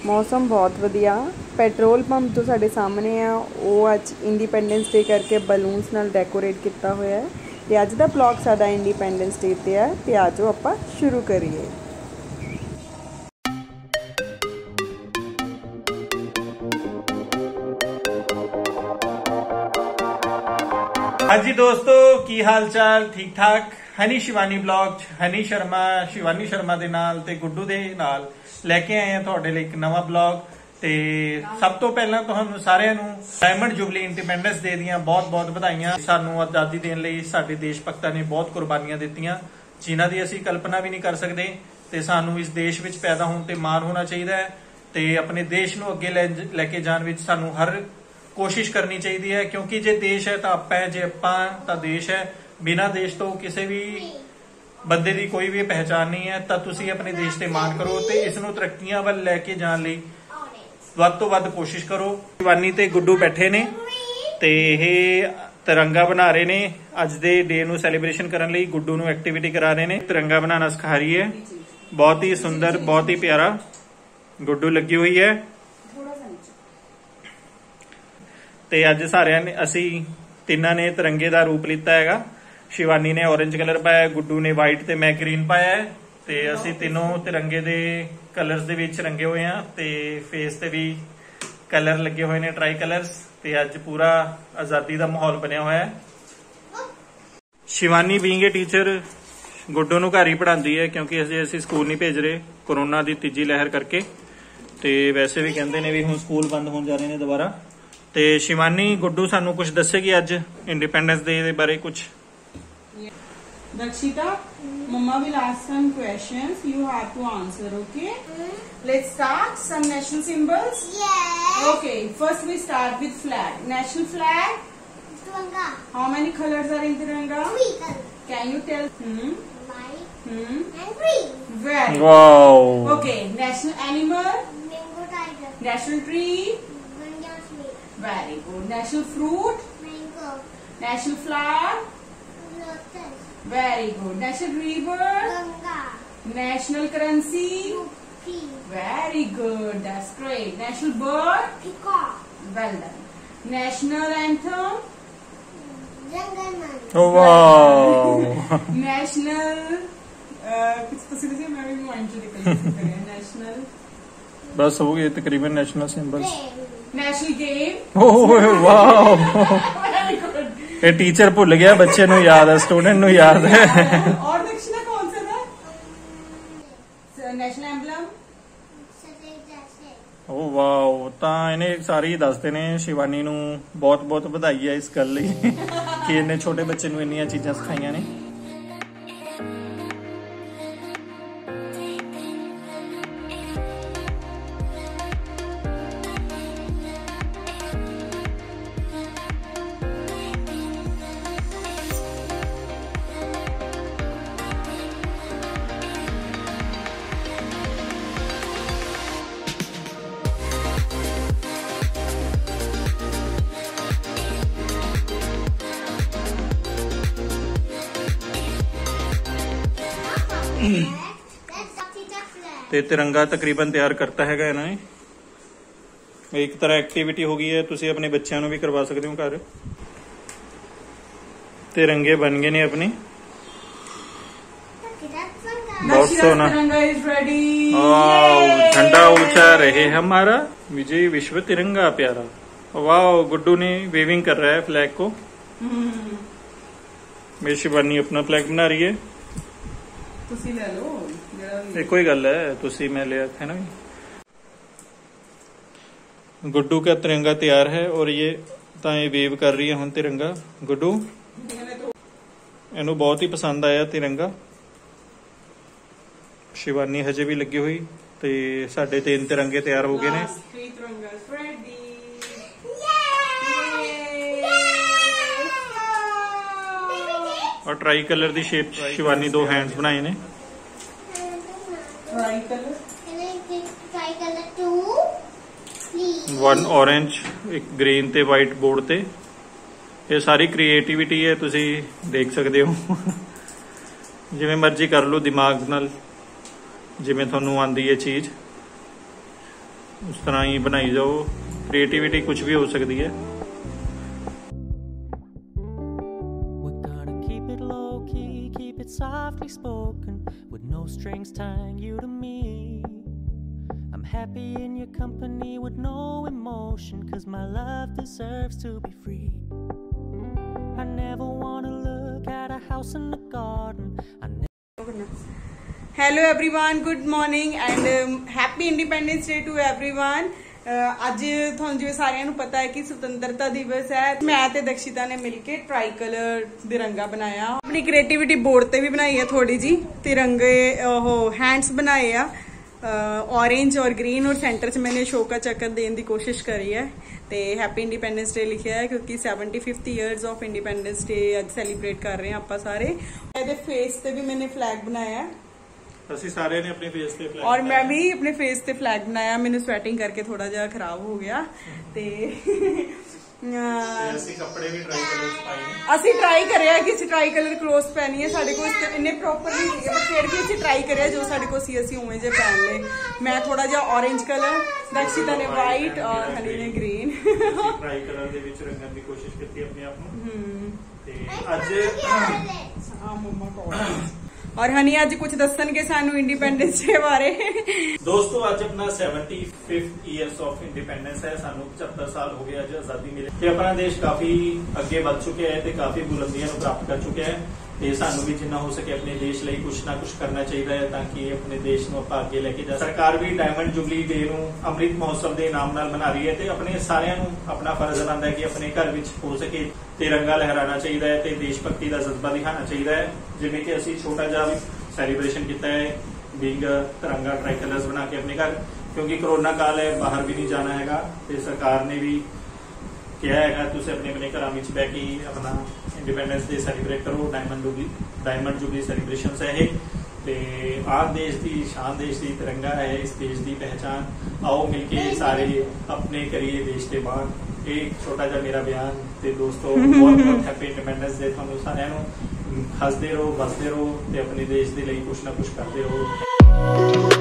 मौसम बहुत वधिया। पेट्रोल पंप जो साडे सामने आ वो अज इंडिपेंडेंस डे करके बलूनस नाल डेकोरेट किया होया है। ते अज दा ब्लॉग साडा इंडिपेंडेंस डे ते है ते आजो आपां शुरू करिए। हाँ जी दोस्तों, की हाल चाल? ठीक ठाक। हनी शिवानी ब्लॉग हनी शर्मा शिवानी शर्मा दे नाल ते गुड्डू दे नाल लेके आए हैं तुहाडे लई एक नवा ब्लॉग। ते सब तो पहला तुहानू सारिआं नू डायमंड जुबली इंडिपेंडेंस डे दियां बहुत बहुत बधाइयां। सानू आजादी देण लई साडे देश भगतां ने बहुत कुर्बानियां दित्तियां जिन्हां दी असीं कल्पना भी नहीं कर सकदे। ते सानू इस देश विच पैदा होण ते माण होना चाहिदा है ते अपने देश नू अगे लैके जाण विच सानू हर कोशिश करनी चाहिए है, क्योंकि जे देश है तो आपां है, जे आपां तो देश है। बिना देश तो किसी भी बंदे की कोई भी पहचान नहीं है। तो तुसीं अपने देश से मान करो ते इस नूं तरक्कियां वल लैके जाण लई वध तो वध कोशिश करो। शिवानी ते गुड्डू बैठे ने ते इह तिरंगा बना रहे ने। अज दे डे नूं सैलीब्रेशन करन लई गुड्डू नूं एक्टिविटी करा रहे ने, तिरंगा बनाना सिखा रही है। बहुत ही सुंदर, बहुत ही प्यारा गुड्डू लगी हुई है। ते अज सारिਆਂ ने ਅਸੀਂ ਤਿੰਨਾਂ ने तिरंगे का रूप लिता है। शिवानी ने ऑरेंज कलर पाया, गुड्डू ने वाइट ते मैं ग्रीन पाया है। ते ਅਸੀਂ तीनों तिरंगे दे कलर्स दे विच रंगे हुए हैं ते फेस ते भी कलर लगे हुए ने, ट्राई कलर्स। ते अज पूरा आजादी का माहौल बनया हुआ है। Shivani being a teacher Guddu नूं घर ही पढ़ाती है, क्योंकि ਅਸੀਂ स्कूल नहीं भेज रहे कोरोना की तीजी लहर करके। ते वैसे भी कहते हैं भी हुण स्कूल बंद होने जा रहे हैं दोबारा। ते शिवानी गुड्डू सानू कुछ दसेगी अज इंडिपेंडेंस डे दे बारे कुछ। Dakshita, Mama will ask some questions. You have to answer, okay? Let's start. Some national symbols? Yes. Okay, first we start with flag. National flag? Tiranga. How many colors are in Tiranga? 3 colors. Can you tell? White and green. Very Wow. good. Okay, national animal? Mango tiger. National tree? Banyan tree. Very good. National fruit? Mango. National flower? Lotus. Very good. National river? Ganga. National currency? Rupee. Very good. That's great. National bird? Peacock. Well done. National anthem? Jangaman. Oh wow. National कुछ तो सीधे मैं भी mind से निकल गया। National बस हो गए तकरीबन national symbols. National game? Oh wow, Very good. ये टीचर भुल गया, बच्चे नू याद है, स्टूडेंट नू याद है। और दक्षिणा कौन सा था? National emblem? ओ वाओ, ਤਾਂ ਇਹਨੇ ਸਾਰੇ ਹੀ ਦੱਸਦੇ ਨੇ। शिवानी ਨੂੰ ਬਹੁਤ ਬਹੁਤ ਵਧਾਈ ਹੈ ਇਸ ਗੱਲ ਲਈ ਕਿ ਇਹਨੇ ਛੋਟੇ ਬੱਚੇ ਨੂੰ ਇੰਨੀਆਂ ਚੀਜ਼ਾਂ ਸਿਖਾਈਆਂ ਨੇ। ਤੇ तिरंगा तकरीबन तैयार करता है इन्होंने। एक तरह एक्टिविटी हो गई है, तुसी अपने बच्चों को भी करवा सकते हो घर। तिरंगे बन गए ने अपने, बहुत सोना। झंडा ऊंचा रहे हमारा, विजय विश्व तिरंगा प्यारा। वाह, गुड्डू ने वेविंग कर रहा है फ्लैग को। मेरी शिवानी अपना फ्लैग बना रही है। तुसी ले लो, कोई गल है, तुसी मैं लिया है ना। गुड्डू का तिरंगा तैयार है और ये वेव कर रही है हुण तिरंगा। गुड्डू इनू बहुत ही पसंद आया तिरंगा। शिवानी हजे भी लगी हुई। ते साडे 3 तिरंगे तैयार हो गए ने। और ट्राई कलर दी शेप शिवानी 2 हैंड्स बनाए ने। Try color 2. Please. 1 ऑरेंज, एक ग्रीन ते वाइट बोर्ड ते। ये सारी क्रिएटिविटी है, तुसी देख सकते हो। जिवें मर्जी कर लो दिमाग नाल, जिवें तुहानू आंदी है चीज। उस तरह ही बनाई जाओ, क्रिएटिविटी कुछ भी हो सकती है। Softly spoken with no strings tying you to me. I'm happy in your company with no emotion, 'cause my love deserves to be free. I never want to look at a house in the garden. Hello everyone, good morning and happy Independence Day to everyone. ਅੱਜ ਤੁਹਾਨੂੰ ਜਿਵੇਂ ਸਾਰਿਆਂ ਨੂੰ ਪਤਾ ਹੈ ਕਿ ਸੁਤੰਤਰਤਾ ਦਿਵਸ ਹੈ। ਮੈਂ ਤੇ ਦਕਸ਼ਿਤਾ ਨੇ ਮਿਲ ਕੇ ਟ੍ਰਾਈ ਕਲਰ ਤਿਰੰਗਾ ਬਣਾਇਆ। ਆਪਣੀ ਕ੍ਰੀਏਟੀਵਿਟੀ ਬੋਰਡ ਤੇ ਵੀ ਬਣਾਈ ਹੈ ਥੋੜੀ ਜੀ। ਤਿਰੰਗੇ ਉਹ ਹੈਂਡਸ ਬਣਾਏ ਆ ऑरेंज और ग्रीन, और सेंटर च मैंने शो का चक्कर देने की कोशिश करी है। तो हैप्पी इंडिपेंडेंस डे लिखा है क्योंकि 75th years of independence day अज सैलीब्रेट कर रहे हैं आप सारे। ये फेस पे भी मैंने फ्लैग बनाया है, ਅਸੀਂ ਸਾਰੇ ਨੇ ਆਪਣੇ ਫੇਸ ਤੇ और मैं भी अपने फेस पे फ्लैग बनाया। मैंने स्वेटिंग करके थोड़ा जा खराब हो गया ते ਅਸੀਂ ਕੱਪੜੇ ਵੀ ਟਰਾਈ ਕਲਰਸ ਪਾਏ ਨੇ। ਅਸੀਂ ਟਰਾਈ ਕਰਿਆ ਕਿ ਅਸੀਂ ਟਰਾਈ ਕਲਰ ਕਲੋਥ ਪਹਿਨੀ ਹੈ, ਸਾਡੇ ਕੋਲ ਇੰਨੇ ਪ੍ਰੋਪਰ ਨਹੀਂ ਸੀਗੇ ਪਰ ਫਿਰ ਵੀ ਅਸੀਂ ਟਰਾਈ ਕਰਿਆ ਜੋ ਸਾਡੇ ਕੋਲ ਸੀ ਅਸੀਂ ਉਵੇਂ ਜੇ ਪਹਿਨ ਲਏ। ਮੈਂ ਥੋੜਾ ਜਿਹਾ ਔਰੇਂਜ ਕਲਰ, ਦਕਸ਼ਿਤਾ ਨੇ ਵਾਈਟ ਔਰ ਹਨੀ ਨੇ ਗ੍ਰੀਨ ਟਰਾਈ ਕਲਰ ਦੇ ਵਿੱਚ ਰੰਗਣ ਦੀ ਕੋਸ਼ਿਸ਼ ਕੀਤੀ ਆਪਣੇ ਆਪ ਨੂੰ। ਤੇ ਅੱਜ ਮੰਮਾ ਕੋਲ और हनी अज कुछ दसणगे सानू इंडिपेंडेंस डे बारे। दोस्तों अज अपना 75th ईयर्स ऑफ इंडिपेंडेंस है। सानू 75 साल हो गए अज आजादी मिले ते अपना देश काफी अगे बढ़ चुके हैं ते काफी बुलंदियां प्राप्त कर चुके हैं। ਤੇ ਸਾਨੂੰ ਵੀ ਜਿੰਨਾ ਹੋ ਸਕੇ ਆਪਣੇ ਦੇਸ਼ ਲਈ ਕੁਛ ਨਾ ਕੁਛ ਕਰਨਾ ਚਾਹੀਦਾ ਹੈ ਤਾਂ ਕਿ ਆਪਣੇ ਦੇਸ਼ ਨੂੰ ਆਪਾਂ ਅੱਗੇ ਲੈ ਕੇ ਜਾ। ਸਰਕਾਰ ਵੀ ਡਾਇਮੰਡ ਜੁਬਲੀ ਡੇ ਨੂੰ ਅੰਮ੍ਰਿਤ ਮਹੋਤਸਵ ਦੇ ਨਾਮ ਨਾਲ ਮਨਾ ਰਹੀ ਹੈ ਤੇ ਆਪਣੇ ਸਾਰਿਆਂ ਨੂੰ ਆਪਣਾ ਫਰਜ਼ ਬਣਦਾ ਹੈ ਕਿ ਆਪਣੇ ਘਰ ਵਿੱਚ ਹੋ ਸਕੇ ਤਿਰੰਗਾ ਲਹਿਰਾਣਾ ਚਾਹੀਦਾ ਹੈ ਤੇ ਦੇਸ਼ ਭਗਤੀ ਦਾ ਜਜ਼ਬਾ ਦਿਖਾਉਣਾ ਚਾਹੀਦਾ ਹੈ। ਜਿਵੇਂ ਕਿ ਅਸੀਂ ਛੋਟਾ ਜਿਹਾ ਵੀ ਸੈਲੀਬ੍ਰੇਸ਼ਨ ਕੀਤਾ ਹੈ ਬਿੰਗ ਤਿਰੰਗਾ ਟ੍ਰਾਈ ਕਲਰਸ ਬਣਾ ਕੇ ਆਪਣੇ ਘਰ, ਕਿਉਂਕਿ ਕੋਰੋਨਾ ਕਾਲ ਹੈ, ਬਾਹਰ ਵੀ ਨਹੀਂ ਜਾਣਾ ਹੈਗਾ ਤੇ ਸਰਕਾਰ ਨੇ ਵੀ ਕਿਹਾ ਹੈਗਾ ਤੁਸੀਂ ਆਪਣੇ ਆਪਣੇ ਘਰਾਂ ਵਿੱਚ ਬਹਿ ਕੇ ਆਪਣਾ इंडिपेंडेंस डे सैलीब्रेट करो। डायमंड जुबली सैलीब्रेशन है ये ते आर देश की शान, देश की तिरंगा है, इस देश की पहचान। आओ मिलके सारे अपने करिए देश के बाहर। एक छोटा जा मेरा बयान ते दोस्तों बहुत बहुत हैप्पी इंडिपेंडेंस डे थानू सारिਆਂ ਨੂੰ। हसदे रहो, बसदे रहो ते अपने देश के लिए कुछ ना कुछ करते रहो।